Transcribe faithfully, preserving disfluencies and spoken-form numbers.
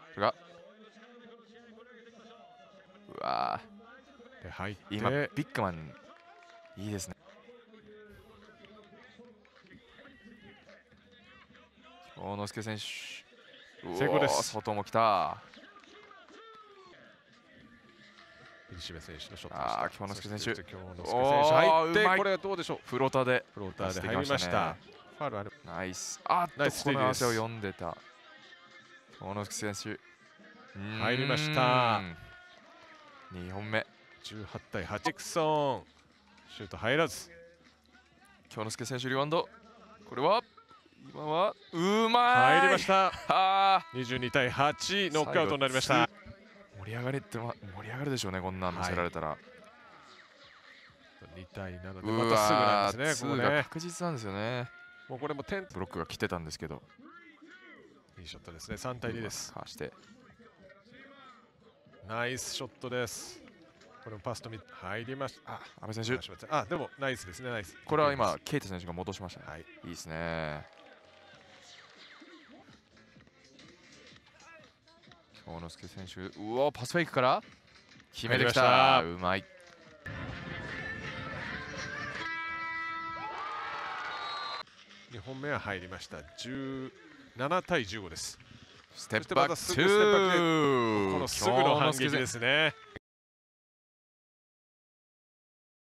それがうわーで入って今ビッグマンいいですね。京之介選手成功です。 外も来た。 西部選手のショットでした。 ああ京之介選手京之介選手入ってこれはどうでしょう。 フローターでフローターで入りました。ファウルある。 ナイス。あっとナイスこの汗を読んでた京之介選手入りました。 にほんめじゅうはちたいはち。ジェクソンシュート入らず。 京之介選手リバウンド。これは今はうまい。 入りました。 あにじゅうにたいはちノックアウトになりました。 盛り上がりって盛り上がるでしょうね、こんなん見せられたら。はい、 にたいなのでまたすぐなんですね。ここね確実なんですよね。 もうこれも点ブロックが来てたんですけど、 いいショットですね。さんたいにです。 かしてナイスショットです。これもパスと見入りました。 あ、阿部選手。 あ、でもナイスですね。ナイス。 これは今ケイタ選手が戻しましたね。 はい、 いいですね。京之介選手、うわパスフェイクから決めてきた。うまい。 にほんめは入りました。じゅうななたいじゅうごです。 ステップバックツー。 このすぐの反撃ですね。